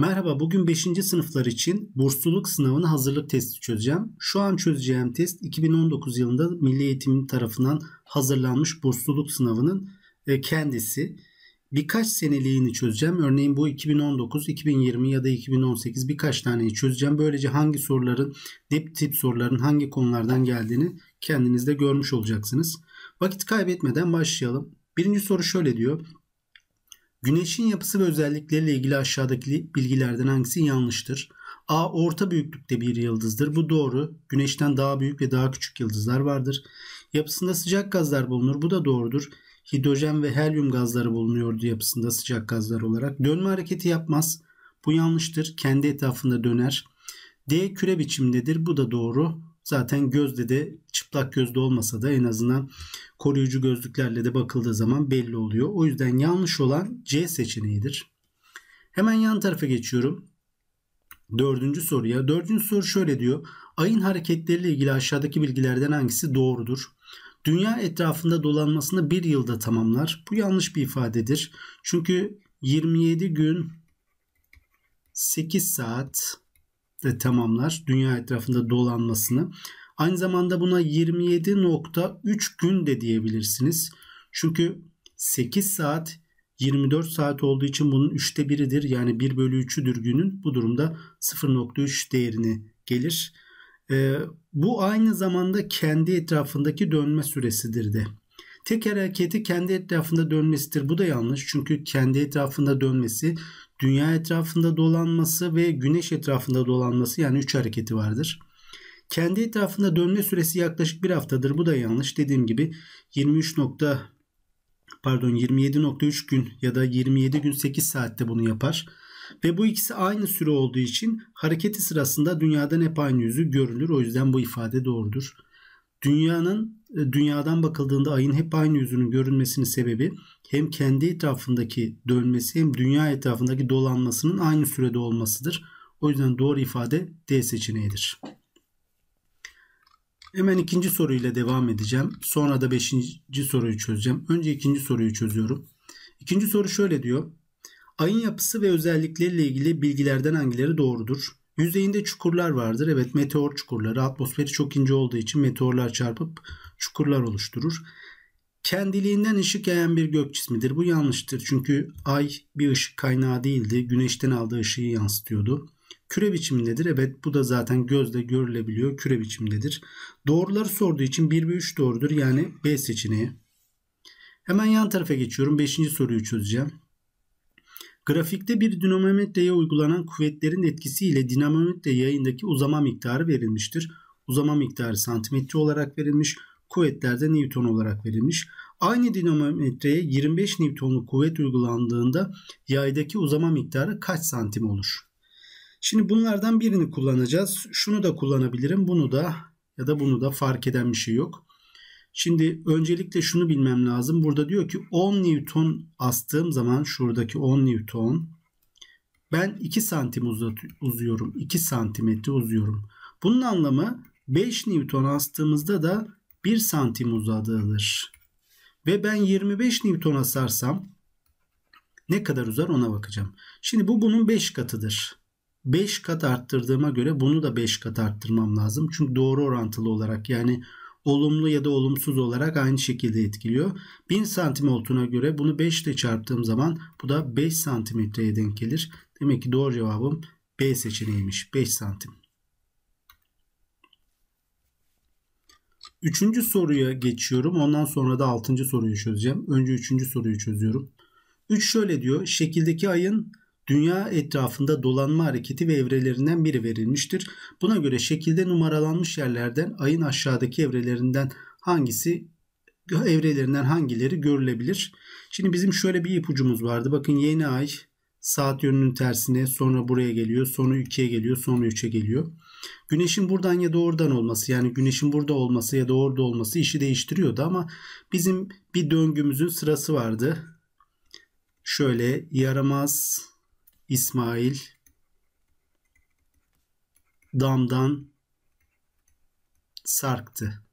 Merhaba, bugün 5. sınıflar için bursluluk sınavına hazırlık testi çözeceğim. Şu an çözeceğim test 2019 yılında Milli Eğitim tarafından hazırlanmış bursluluk sınavının kendisi. Birkaç seneliğini çözeceğim. Örneğin bu 2019, 2020 ya da 2018 birkaç taneyi çözeceğim. Böylece hangi soruların, ne tip soruların hangi konulardan geldiğini kendiniz de görmüş olacaksınız. Vakit kaybetmeden başlayalım. Birinci soru şöyle diyor. Güneşin yapısı ve özellikleriyle ilgili aşağıdaki bilgilerden hangisi yanlıştır? A. Orta büyüklükte bir yıldızdır. Bu doğru. Güneşten daha büyük ve daha küçük yıldızlar vardır. Yapısında sıcak gazlar bulunur. Bu da doğrudur. Hidrojen ve helyum gazları bulunuyordu yapısında sıcak gazlar olarak. Dönme hareketi yapmaz. Bu yanlıştır. Kendi etrafında döner. D. Küre biçimdedir. Bu da doğru. Zaten gözde de çıplak gözde olmasa da en azından koruyucu gözlüklerle de bakıldığı zaman belli oluyor. O yüzden yanlış olan C seçeneğidir. Hemen yan tarafa geçiyorum. Dördüncü soruya. Dördüncü soru şöyle diyor. Ayın hareketleriyle ilgili aşağıdaki bilgilerden hangisi doğrudur? Dünya etrafında dolanmasını bir yılda tamamlar. Bu yanlış bir ifadedir. Çünkü 27 gün 8 saat de tamamlar dünya etrafında dolanmasını. Aynı zamanda buna 27.3 gün de diyebilirsiniz. Çünkü 8 saat 24 saat olduğu için bunun 3'te 1'idir. Yani 1 bölü 3'üdür günün. Bu durumda 0.3 değerini gelir. Bu aynı zamanda kendi etrafındaki dönme süresidir de. Tek hareketi kendi etrafında dönmesidir. Bu da yanlış. Çünkü kendi etrafında dönmesi, dünya etrafında dolanması ve güneş etrafında dolanması, yani 3 hareketi vardır. Kendi etrafında dönme süresi yaklaşık bir haftadır. Bu da yanlış. Dediğim gibi 27.3 gün ya da 27 gün 8 saatte bunu yapar. Ve bu ikisi aynı süre olduğu için hareketi sırasında dünyadan hep aynı yüzü görülür. O yüzden bu ifade doğrudur. Dünyadan bakıldığında ayın hep aynı yüzünün görünmesinin sebebi hem kendi etrafındaki dönmesi hem dünya etrafındaki dolanmasının aynı sürede olmasıdır. O yüzden doğru ifade D seçeneğidir. Hemen ikinci soruyla devam edeceğim. Sonra da 5. soruyu çözeceğim. Önce ikinci soruyu çözüyorum. İkinci soru şöyle diyor. Ayın yapısı ve özellikleriyle ilgili bilgilerden hangileri doğrudur? Yüzeyinde çukurlar vardır. Evet, meteor çukurları. Atmosferi çok ince olduğu için meteorlar çarpıp çukurlar oluşturur. Kendiliğinden ışık yayan bir gök cismidir. Bu yanlıştır. Çünkü ay bir ışık kaynağı değildi. Güneşten aldığı ışığı yansıtıyordu. Küre biçimindedir. Evet, bu da zaten gözle görülebiliyor. Küre biçimindedir. Doğruları sorduğu için 1 ve 3 doğrudur. Yani B seçeneği. Hemen yan tarafa geçiyorum. 5. soruyu çözeceğim. Grafikte bir dinamometreye uygulanan kuvvetlerin etkisiyle dinamometre yayındaki uzama miktarı verilmiştir. Uzama miktarı santimetre olarak verilmiş. Kuvvetler de Newton olarak verilmiş. Aynı dinamometreye 25 Newton'luk kuvvet uygulandığında yaydaki uzama miktarı kaç santim olur? Şimdi bunlardan birini kullanacağız. Şunu da kullanabilirim. Bunu da ya da bunu da fark eden bir şey yok. Şimdi öncelikle şunu bilmem lazım. Burada diyor ki 10 Newton astığım zaman şuradaki 10 Newton ben 2 santim uzuyorum. 2 santimetre uzuyorum. Bunun anlamı 5 Newton astığımızda da 1 santim uzadığıdır. Ve ben 25 Newton asarsam ne kadar uzar ona bakacağım. Şimdi bu bunun 5 katıdır. 5 kat arttırdığıma göre bunu da 5 kat arttırmam lazım. Çünkü doğru orantılı olarak, yani olumlu ya da olumsuz olarak aynı şekilde etkiliyor. 1000 santim olduğuna göre bunu 5 ile çarptığım zaman bu da 5 santimetreye denk gelir. Demek ki doğru cevabım B seçeneğiymiş. 5 santim. Üçüncü soruya geçiyorum. Ondan sonra da 6. soruyu çözeceğim. Önce 3. soruyu çözüyorum. 3 şöyle diyor. Şekildeki ayın dünya etrafında dolanma hareketi ve evrelerinden biri verilmiştir. Buna göre şekilde numaralanmış yerlerden ayın aşağıdaki evrelerinden hangileri görülebilir? Şimdi bizim şöyle bir ipucumuz vardı. Bakın yeni ay saat yönünün tersine, sonra buraya geliyor, sonra 2'ye geliyor, sonra 3'e geliyor. Güneşin buradan ya da oradan olması, yani güneşin burada olması ya da orada olması işi değiştiriyordu ama bizim bir döngümüzün sırası vardı. Şöyle yaramaz İsmail damdan sarktı.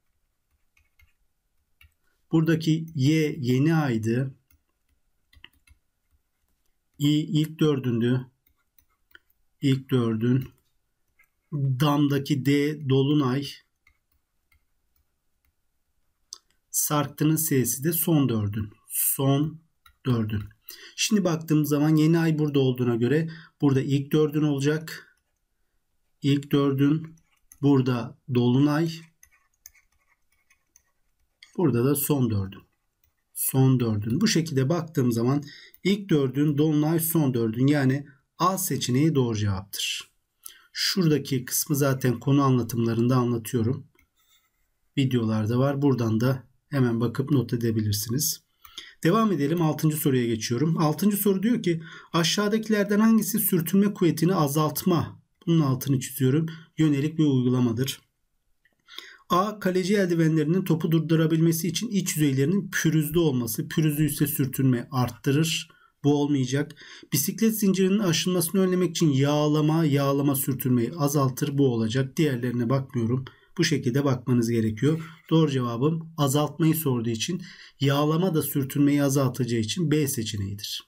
Buradaki Y yeni aydı. İ ilk dördündü. ilk 4'ün, damdaki D dolunay, sarktının S'si de son 4'ün. Son 4'ün. Şimdi baktığımız zaman yeni ay burada olduğuna göre burada ilk 4'ün olacak. İlk 4'ün, burada dolunay, burada da son 4'ün. Son 4'ün. Bu şekilde baktığım zaman ilk 4'ün, dolunay, son 4'ün, yani A seçeneği doğru cevaptır. Şuradaki kısmı zaten konu anlatımlarında anlatıyorum. Videolarda var. Buradan da hemen bakıp not edebilirsiniz. Devam edelim. 6. soruya geçiyorum. 6. soru diyor ki aşağıdakilerden hangisi sürtünme kuvvetini azaltma, bunun altını çiziyorum, yönelik bir uygulamadır? A. Kaleci eldivenlerinin topu durdurabilmesi için iç yüzeylerinin pürüzlü olması. Pürüzlü ise sürtünme arttırır. Bu olmayacak. Bisiklet zincirinin aşınmasını önlemek için yağlama sürtünmeyi azaltır. Bu olacak. Diğerlerine bakmıyorum. Bu şekilde bakmanız gerekiyor. Doğru cevabım azaltmayı sorduğu için, yağlama da sürtünmeyi azaltacağı için B seçeneğidir.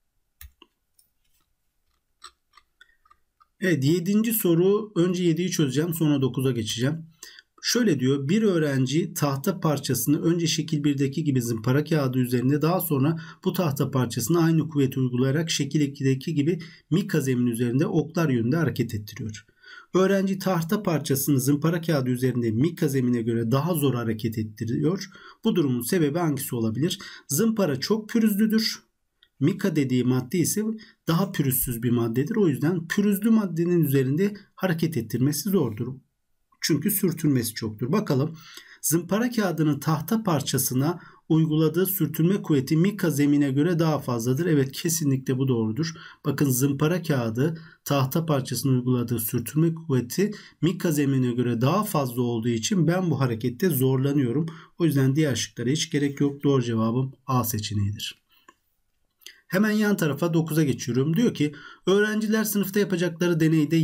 Evet, 7. soru. Önce 7'yi çözeceğim, sonra 9'a geçeceğim. Şöyle diyor, bir öğrenci tahta parçasını önce şekil 1'deki gibi zımpara kağıdı üzerinde, daha sonra bu tahta parçasını aynı kuvveti uygulayarak şekil 2'deki gibi mika zemin üzerinde oklar yönünde hareket ettiriyor. Öğrenci tahta parçasını zımpara kağıdı üzerinde mika zemine göre daha zor hareket ettiriyor. Bu durumun sebebi hangisi olabilir? Zımpara çok pürüzlüdür. Mika dediği madde ise daha pürüzsüz bir maddedir. O yüzden pürüzlü maddenin üzerinde hareket ettirmesi zordur. Çünkü sürtünmesi çoktur. Bakalım, zımpara kağıdının tahta parçasına uyguladığı sürtünme kuvveti mika zemine göre daha fazladır. Evet, kesinlikle bu doğrudur. Bakın, zımpara kağıdı tahta parçasına uyguladığı sürtünme kuvveti mika zemine göre daha fazla olduğu için ben bu harekette zorlanıyorum. O yüzden diğer şıklara hiç gerek yok. Doğru cevabım A seçeneğidir. Hemen yan tarafa 9'a geçiyorum. Diyor ki öğrenciler sınıfta yapacakları deneyde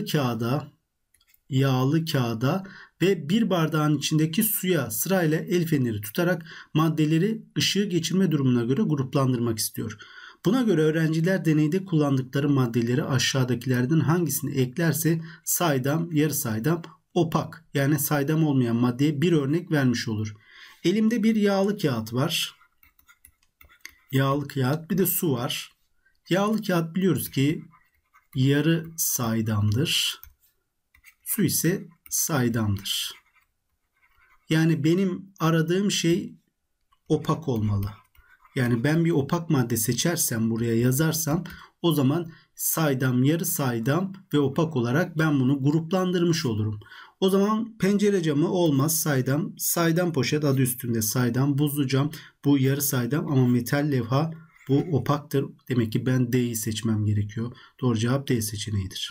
yağlı kağıda ve bir bardağın içindeki suya sırayla el feneri tutarak maddeleri ışığı geçirme durumuna göre gruplandırmak istiyor. Buna göre öğrenciler deneyde kullandıkları maddeleri aşağıdakilerden hangisini eklerse saydam, yarı saydam, opak, yani saydam olmayan maddeye bir örnek vermiş olur. Elimde bir yağlı kağıt var. Yağlı kağıt, bir de su var. Yağlı kağıt biliyoruz ki yarı saydamdır. Su ise saydamdır. Yani benim aradığım şey opak olmalı. Yani ben bir opak madde seçersem, buraya yazarsam, o zaman saydam, yarı saydam ve opak olarak ben bunu gruplandırmış olurum. O zaman pencere camı olmaz, saydam. Saydam poşet, adı üstünde saydam. Buzlu cam, bu yarı saydam, ama metal levha bu opaktır. Demek ki ben D'yi seçmem gerekiyor. Doğru cevap D seçeneğidir.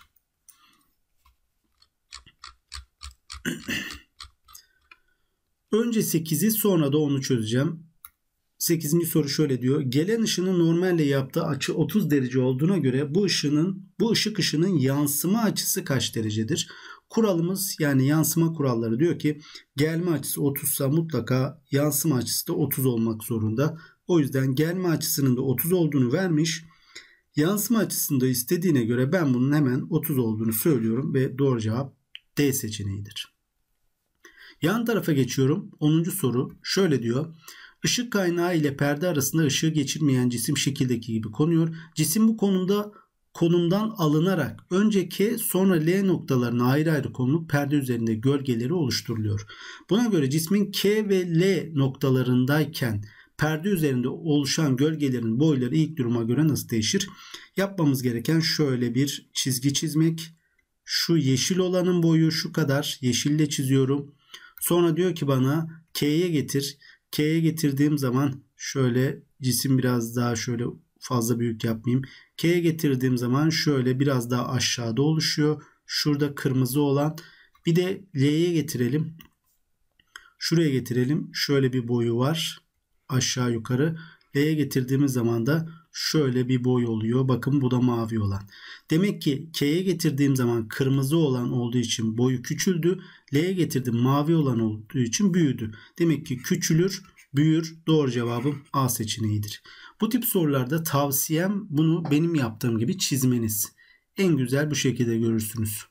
Önce 8'i, sonra da 10'u çözeceğim. 8. soru şöyle diyor. Gelen ışının normalle yaptığı açı 30 derece olduğuna göre bu ışık ışının yansıma açısı kaç derecedir? Kuralımız, yani yansıma kuralları diyor ki gelme açısı 30 ise mutlaka yansıma açısı da 30 olmak zorunda. O yüzden gelme açısının da 30 olduğunu vermiş. Yansıma açısını da istediğine göre ben bunun hemen 30 olduğunu söylüyorum ve doğru cevap D seçeneğidir. Yan tarafa geçiyorum. 10. soru şöyle diyor. Işık kaynağı ile perde arasında ışığı geçirmeyen cisim şekildeki gibi konuyor. Cisim bu konumdan alınarak önce K sonra L noktalarına ayrı ayrı konulup perde üzerinde gölgeleri oluşturuluyor. Buna göre cismin K ve L noktalarındayken perde üzerinde oluşan gölgelerin boyları ilk duruma göre nasıl değişir? Yapmamız gereken şöyle bir çizgi çizmek. Şu yeşil olanın boyu şu kadar, yeşille çiziyorum. Sonra diyor ki bana K'ye getir. K'ye getirdiğim zaman şöyle, cisim biraz daha şöyle fazla büyük yapmayayım. K'ye getirdiğim zaman şöyle biraz daha aşağıda oluşuyor. Şurada kırmızı olan. Bir de L'ye getirelim. Şuraya getirelim. Şöyle bir boyu var. Aşağı yukarı. L'ye getirdiğimiz zaman da şöyle bir boy oluyor. Bakın, bu da mavi olan. Demek ki K'ye getirdiğim zaman kırmızı olan olduğu için boyu küçüldü. L'ye getirdim, mavi olan olduğu için büyüdü. Demek ki küçülür, büyür. Doğru cevabım A seçeneğidir. Bu tip sorularda tavsiyem bunu benim yaptığım gibi çizmeniz. en güzel bu şekilde görürsünüz.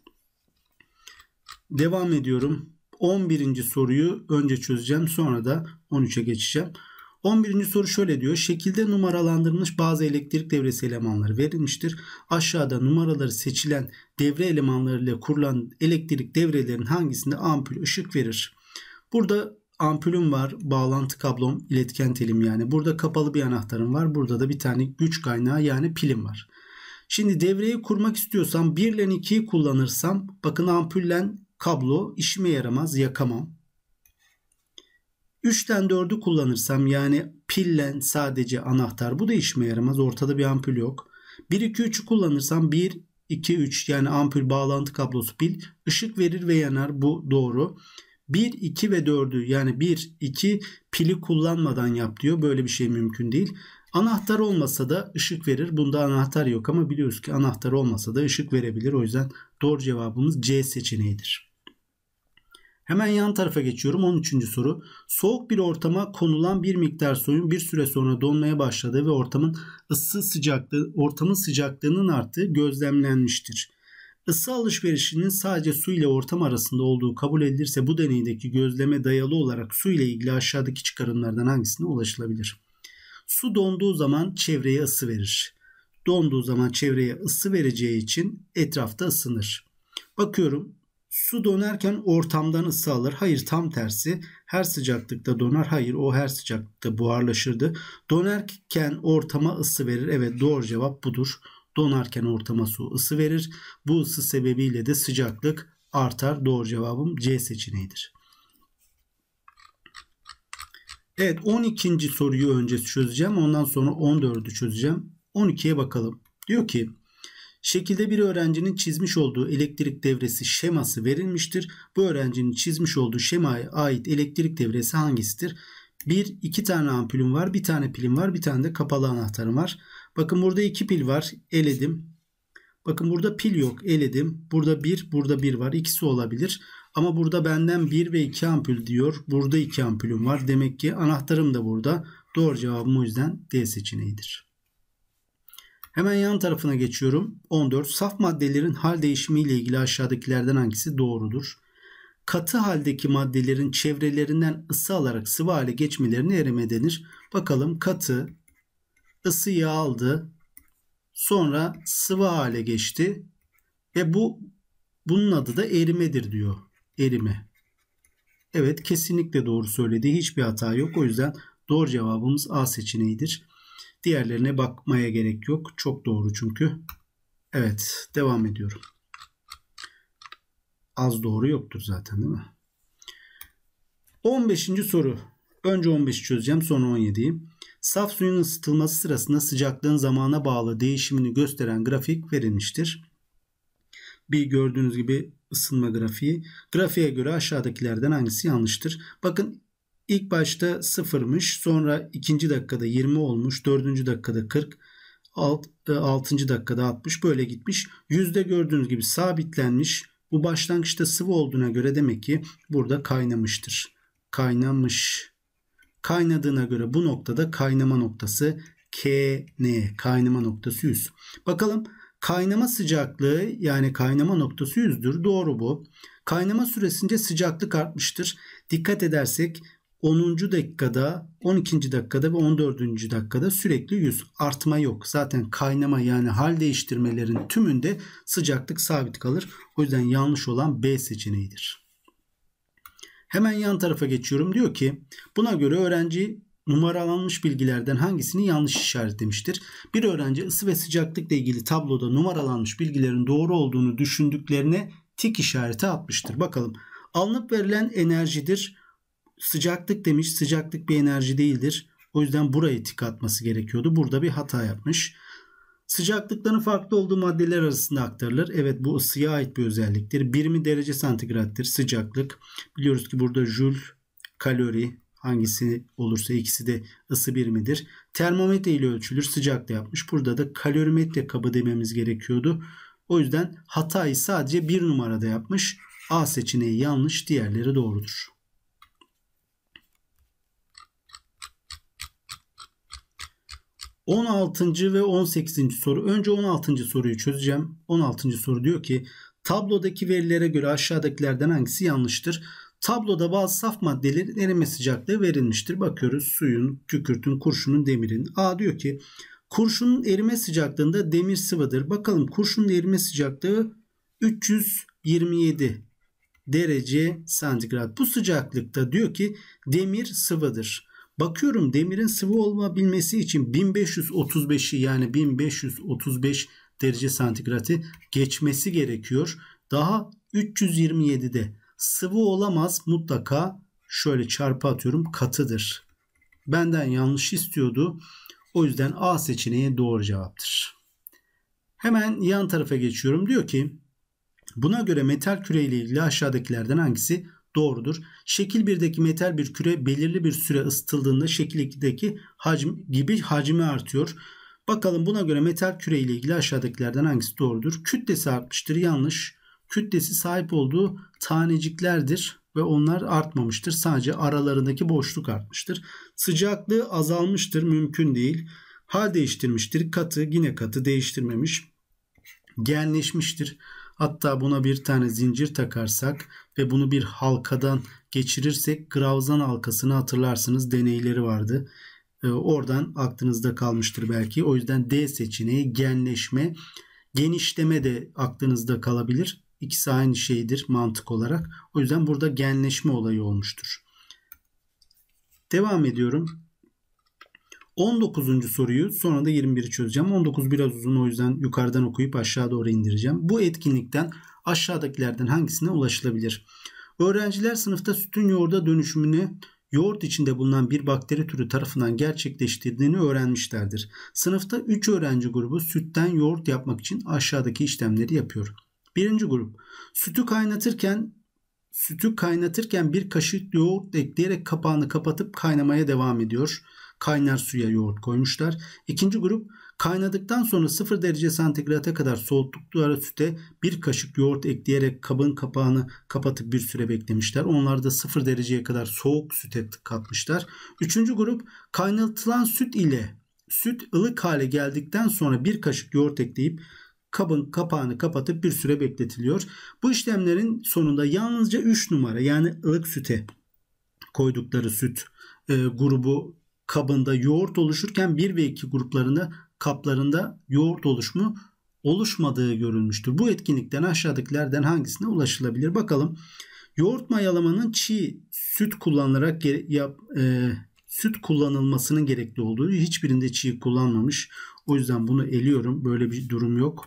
Devam ediyorum. 11. soruyu önce çözeceğim, sonra da 13'e geçeceğim. 11. soru şöyle diyor. Şekilde numaralandırılmış bazı elektrik devresi elemanları verilmiştir. Aşağıda numaraları seçilen devre elemanları ile kurulan elektrik devrelerinin hangisinde ampul ışık verir? Burada ampulüm var, bağlantı kablom, iletken telim yani. Burada kapalı bir anahtarım var. Burada da bir tane güç kaynağı yani pilim var. Şimdi devreyi kurmak istiyorsam 1 ile 2'yi kullanırsam bakın ampulle kablo işime yaramaz, yakamam. 3'ten 4'ü kullanırsam yani pille sadece anahtar, bu da işime yaramaz. Ortada bir ampul yok. 1, 2, 3'ü kullanırsam 1, 2, 3 yani ampul, bağlantı kablosu, pil ışık verir ve yanar. Bu doğru. 1, 2 ve 4'ü yani 1, 2 pili kullanmadan yap diyor. Böyle bir şey mümkün değil. Anahtar olmasa da ışık verir. Bunda anahtar yok ama biliyoruz ki anahtar olmasa da ışık verebilir. O yüzden doğru cevabımız C seçeneğidir. Hemen yan tarafa geçiyorum. 13. soru. Soğuk bir ortama konulan bir miktar suyun bir süre sonra donmaya başladığı ve ortamın sıcaklığının arttığı gözlemlenmiştir. Isı alışverişinin sadece su ile ortam arasında olduğu kabul edilirse bu deneydeki gözleme dayalı olarak su ile ilgili aşağıdaki çıkarımlardan hangisine ulaşılabilir? Su donduğu zaman çevreye ısı verir. Donduğu zaman çevreye ısı vereceği için etrafta ısınır. Bakıyorum. Su donarken ortamdan ısı alır. Hayır, tam tersi. Her sıcaklıkta donar. Hayır, o her sıcaklıkta buharlaşırdı. Donarken ortama ısı verir. Evet, doğru cevap budur. Donarken ortama su ısı verir. Bu ısı sebebiyle de sıcaklık artar. Doğru cevabım C seçeneğidir. Evet, 12. soruyu önce çözeceğim. Ondan sonra 14'ü çözeceğim. 12'ye bakalım. Diyor ki şekilde bir öğrencinin çizmiş olduğu elektrik devresi şeması verilmiştir. Bu öğrencinin çizmiş olduğu şemaya ait elektrik devresi hangisidir? 1, 2 tane ampulüm var, bir tane pilim var, bir tane de kapalı anahtarım var. Bakın burada 2 pil var, eledim. Bakın burada pil yok, eledim. Burada 1, burada 1 var. İkisi olabilir. Ama burada benden 1 ve 2 ampul diyor. Burada 2 ampulüm var. Demek ki anahtarım da burada. Doğru cevabım o yüzden D seçeneğidir. Hemen yan tarafına geçiyorum. 14. Saf maddelerin hal değişimi ile ilgili aşağıdakilerden hangisi doğrudur? Katı haldeki maddelerin çevrelerinden ısı alarak sıvı hale geçmelerine erime denir. Bakalım, katı ısıyı aldı. Sonra sıvı hale geçti. Ve bunun adı da erimedir diyor. Erime. Evet, kesinlikle doğru söyledi. Hiçbir hata yok. O yüzden doğru cevabımız A seçeneğidir. Diğerlerine bakmaya gerek yok. Çok doğru çünkü. Evet, devam ediyorum. Az doğru yoktur zaten, değil mi? 15. soru. Önce 15'i çözeceğim, sonra 17'yi. Saf suyun ısıtılması sırasında sıcaklığın zamana bağlı değişimini gösteren grafik verilmiştir. Bir gördüğünüz gibi ısınma grafiği. Grafiğe göre aşağıdakilerden hangisi yanlıştır? Bakın, İlk başta 0'mış, sonra 2. dakikada 20 olmuş, 4. dakikada 40, 6. dakikada 60, böyle gitmiş. Yüzde gördüğünüz gibi sabitlenmiş. Bu başlangıçta sıvı olduğuna göre demek ki burada kaynamıştır. Kaynamış. Kaynadığına göre bu noktada kaynama noktası KN. Kaynama noktası 100. Bakalım, kaynama sıcaklığı yani kaynama noktası 100'dür. Doğru bu. Kaynama süresince sıcaklık artmıştır. Dikkat edersek 10. dakikada, 12. dakikada ve 14. dakikada sürekli 100, artma yok. Zaten kaynama yani hal değiştirmelerin tümünde sıcaklık sabit kalır. O yüzden yanlış olan B seçeneğidir. Hemen yan tarafa geçiyorum. Diyor ki buna göre öğrenci numaralanmış bilgilerden hangisini yanlış işaretlemiştir? Bir öğrenci ısı ve sıcaklıkla ilgili tabloda numaralanmış bilgilerin doğru olduğunu düşündüklerine tik işareti atmıştır. Bakalım, alınıp verilen enerjidir. Sıcaklık demiş. Sıcaklık bir enerji değildir. O yüzden burayı tik atması gerekiyordu. Burada bir hata yapmış. Sıcaklıkların farklı olduğu maddeler arasında aktarılır. Evet, bu ısıya ait bir özelliktir. Birimi derece santigrattır sıcaklık. Biliyoruz ki burada joule, kalori, hangisi olursa ikisi de ısı birimidir. Termometre ile ölçülür. Sıcaklığı yapmış. Burada da kalorimetre kabı dememiz gerekiyordu. O yüzden hatayı sadece bir numarada yapmış. A seçeneği yanlış. Diğerleri doğrudur. 16. ve 18. soru. Önce 16. soruyu çözeceğim. 16. soru diyor ki tablodaki verilere göre aşağıdakilerden hangisi yanlıştır? Tabloda bazı saf maddelerin erime sıcaklığı verilmiştir. Bakıyoruz suyun, kükürtün, kurşunun, demirin. A diyor ki kurşunun erime sıcaklığında demir sıvıdır. Bakalım kurşunun erime sıcaklığı 327 derece santigrat. Bu sıcaklıkta diyor ki demir sıvıdır. Bakıyorum demirin sıvı olabilmesi için 1535'i yani 1535 derece santigratı geçmesi gerekiyor. Daha 327'de sıvı olamaz, mutlaka şöyle çarpı atıyorum katıdır. Benden yanlış istiyordu. O yüzden A seçeneği doğru cevaptır. Hemen yan tarafa geçiyorum. Diyor ki buna göre metal küre ile ilgili aşağıdakilerden hangisi doğrudur? Şekil 1'deki metal bir küre belirli bir süre ısıtıldığında şekil 2'deki hacmi artıyor. Bakalım buna göre metal küre ile ilgili aşağıdakilerden hangisi doğrudur? Kütlesi artmıştır. Yanlış. Kütlesi sahip olduğu taneciklerdir ve onlar artmamıştır. Sadece aralarındaki boşluk artmıştır. Sıcaklığı azalmıştır. Mümkün değil. Hal değiştirmiştir. Katı, yine katı, değiştirmemiş. Genleşmiştir. Hatta buna bir tane zincir takarsak ve bunu bir halkadan geçirirsek Gravzan halkasını hatırlarsınız, deneyleri vardı. Oradan aklınızda kalmıştır belki. O yüzden D seçeneği genleşme. Genişleme de aklınızda kalabilir. İkisi aynı şeydir mantık olarak. O yüzden burada genleşme olayı olmuştur. Devam ediyorum. 19. soruyu sonra da 21'i çözeceğim. 19 biraz uzun, o yüzden yukarıdan okuyup aşağı doğru indireceğim. Bu etkinlikten aşağıdakilerden hangisine ulaşılabilir? Öğrenciler sınıfta sütün yoğurda dönüşümünü yoğurt içinde bulunan bir bakteri türü tarafından gerçekleştirdiğini öğrenmişlerdir. Sınıfta 3 öğrenci grubu sütten yoğurt yapmak için aşağıdaki işlemleri yapıyor. Birinci grup sütü kaynatırken bir kaşık yoğurt ekleyerek kapağını kapatıp kaynamaya devam ediyor. Kaynar suya yoğurt koymuşlar. İkinci grup kaynadıktan sonra 0 derece santigrata kadar soğuttukları süte bir kaşık yoğurt ekleyerek kabın kapağını kapatıp bir süre beklemişler. Onlar da 0 dereceye kadar soğuk süte katmışlar. Üçüncü grup kaynatılan süt ile süt ılık hale geldikten sonra bir kaşık yoğurt ekleyip kabın kapağını kapatıp bir süre bekletiliyor. Bu işlemlerin sonunda yalnızca 3 numara yani ılık süte koydukları süt grubu kabında yoğurt oluşurken 1 ve 2 gruplarında kaplarında yoğurt oluşmadığı görülmüştür. Bu etkinlikten aşağıdakilerden hangisine ulaşılabilir? Bakalım. Yoğurt mayalamanın çiğ süt kullanılarak süt kullanılmasının gerekli olduğu, hiçbirinde çiğ kullanmamış. O yüzden bunu eliyorum. Böyle bir durum yok.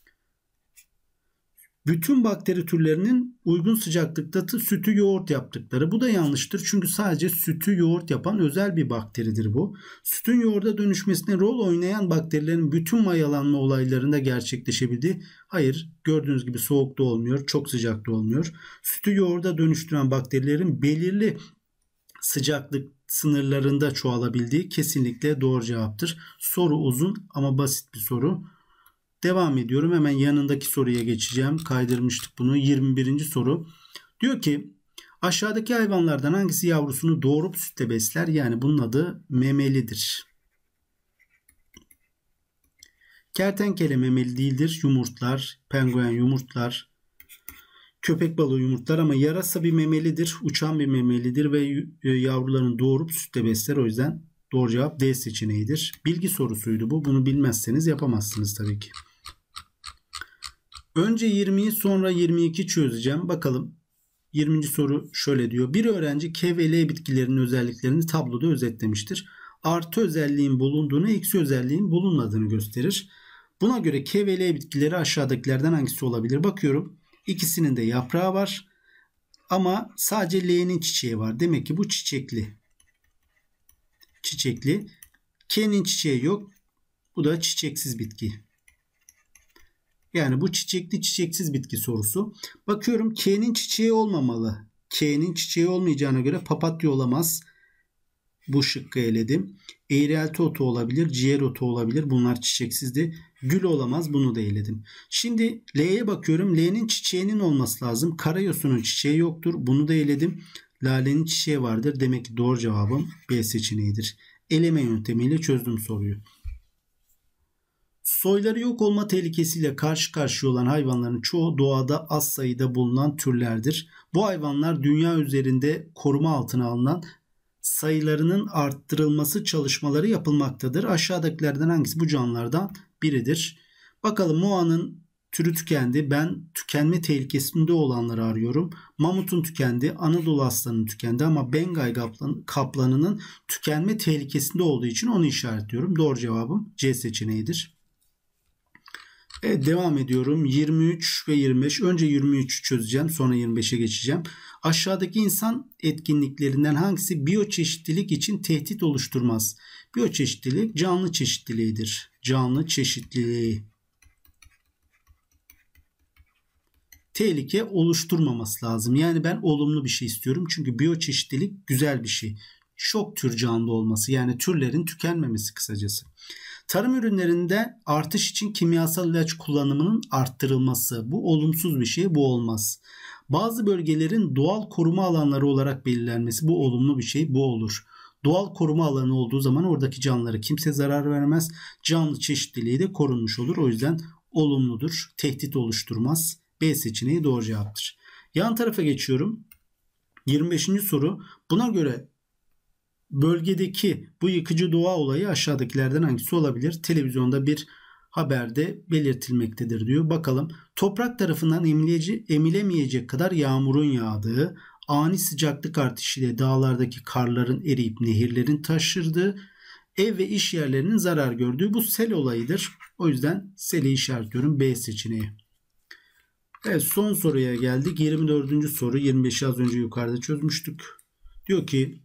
Bütün bakteri türlerinin uygun sıcaklıkta sütü yoğurt yaptıkları. Bu da yanlıştır. Çünkü sadece sütü yoğurt yapan özel bir bakteridir bu. Sütün yoğurda dönüşmesine rol oynayan bakterilerin bütün mayalanma olaylarında gerçekleşebildiği. Hayır, gördüğünüz gibi soğukta olmuyor, çok sıcakta olmuyor. Sütü yoğurda dönüştüren bakterilerin belirli sıcaklık sınırlarında çoğalabildiği kesinlikle doğru cevaptır. Soru uzun ama basit bir soru. Devam ediyorum. Hemen yanındaki soruya geçeceğim. Kaydırmıştık bunu. 21. soru. Diyor ki aşağıdaki hayvanlardan hangisi yavrusunu doğurup sütle besler? Yani bunun adı memelidir. Kertenkele memeli değildir. Yumurtlar, penguen yumurtlar, köpek balığı yumurtlar ama yarasa bir memelidir. Uçan bir memelidir ve yavrularını doğurup sütle besler. O yüzden doğru cevap D seçeneğidir. Bilgi sorusuydu bu. Bunu bilmezseniz yapamazsınız tabii ki. Önce 20'yi sonra 22 çözeceğim. Bakalım. 20. soru şöyle diyor. Bir öğrenci K ve L bitkilerinin özelliklerini tabloda özetlemiştir. Artı özelliğin bulunduğunu, eksi özelliğin bulunmadığını gösterir. Buna göre K ve L bitkileri aşağıdakilerden hangisi olabilir? Bakıyorum. İkisinin de yaprağı var. Ama sadece L'nin çiçeği var. Demek ki bu çiçekli. Çiçekli. K'nin çiçeği yok. Bu da çiçeksiz bitki. Yani bu çiçekli çiçeksiz bitki sorusu. Bakıyorum K'nin çiçeği olmamalı. K'nin çiçeği olmayacağına göre papatya olamaz. Bu şıkkı eledim. Eğrelti otu olabilir. Ciğer otu olabilir. Bunlar çiçeksizdi. Gül olamaz. Bunu da eledim. Şimdi L'ye bakıyorum. L'nin çiçeğinin olması lazım. Karayosunun çiçeği yoktur. Bunu da eledim. Lale'nin çiçeği vardır. Demek ki doğru cevabım B seçeneğidir. Eleme yöntemiyle çözdüm soruyu. Soyları yok olma tehlikesiyle karşı karşıya olan hayvanların çoğu doğada az sayıda bulunan türlerdir. Bu hayvanlar dünya üzerinde koruma altına alınan sayılarının arttırılması çalışmaları yapılmaktadır. Aşağıdakilerden hangisi bu canlılardan biridir? Bakalım, Moa'nın türü tükendi. Ben tükenme tehlikesinde olanları arıyorum. Mamutun tükendi. Anadolu aslanının tükendi ama Bengay kaplanının tükenme tehlikesinde olduğu için onu işaretliyorum. Doğru cevabım C seçeneğidir. Evet, devam ediyorum. 23 ve 25. Önce 23'ü çözeceğim. Sonra 25'e geçeceğim. Aşağıdaki insan etkinliklerinden hangisi biyoçeşitlilik için tehdit oluşturmaz? Biyoçeşitlilik canlı çeşitliliğidir. Canlı çeşitliliği. Tehlike oluşturmaması lazım. Yani ben olumlu bir şey istiyorum. Çünkü biyoçeşitlilik güzel bir şey. Çok tür canlı olması, yani türlerin tükenmemesi kısacası. Tarım ürünlerinde artış için kimyasal ilaç kullanımının arttırılması. Bu olumsuz bir şey, bu olmaz. Bazı bölgelerin doğal koruma alanları olarak belirlenmesi. Bu olumlu bir şey, bu olur. Doğal koruma alanı olduğu zaman oradaki canlılara kimse zarar vermez. Canlı çeşitliliği de korunmuş olur. O yüzden olumludur. Tehdit oluşturmaz. B seçeneği doğru cevaptır. Yan tarafa geçiyorum. 25. soru. Buna göre bölgedeki bu yıkıcı doğa olayı aşağıdakilerden hangisi olabilir? Televizyonda bir haberde belirtilmektedir diyor. Bakalım. Toprak tarafından emilemeyecek kadar yağmurun yağdığı, ani sıcaklık artışıyla dağlardaki karların eriyip nehirlerin taşırdığı, ev ve iş yerlerinin zarar gördüğü bu sel olayıdır. O yüzden seli işaretliyorum. B seçeneği. Evet, son soruya geldik. 24. soru. 25'i az önce yukarıda çözmüştük. Diyor ki,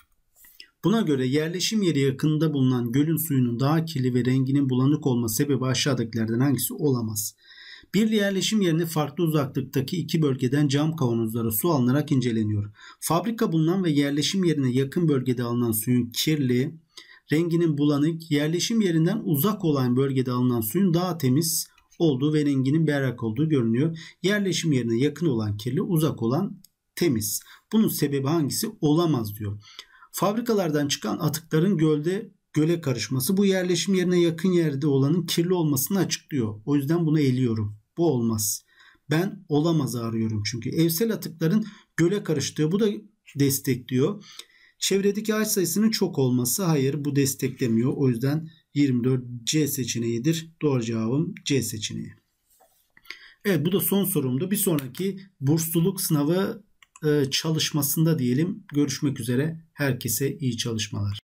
buna göre yerleşim yeri yakınında bulunan gölün suyunun daha kirli ve renginin bulanık olma sebebi aşağıdakilerden hangisi olamaz? Bir yerleşim yerine farklı uzaklıktaki iki bölgeden cam kavanozlara su alınarak inceleniyor. Fabrika bulunan ve yerleşim yerine yakın bölgede alınan suyun kirli, renginin bulanık, yerleşim yerinden uzak olan bölgede alınan suyun daha temiz olduğu ve renginin berrak olduğu görünüyor. Yerleşim yerine yakın olan kirli, uzak olan temiz. Bunun sebebi hangisi olamaz diyor. Fabrikalardan çıkan atıkların göle karışması bu yerleşim yerine yakın yerde olanın kirli olmasını açıklıyor. O yüzden bunu eliyorum. Bu olmaz. Ben olamazı arıyorum çünkü. Evsel atıkların göle karıştığı, bu da destekliyor. Çevredeki ağaç sayısının çok olması, hayır, bu desteklemiyor. O yüzden 24 C seçeneğidir. Doğru cevabım C seçeneği. Evet, bu da son sorumdu. Bir sonraki bursluluk sınavı çalışmasında diyelim. Görüşmek üzere. Herkese iyi çalışmalar.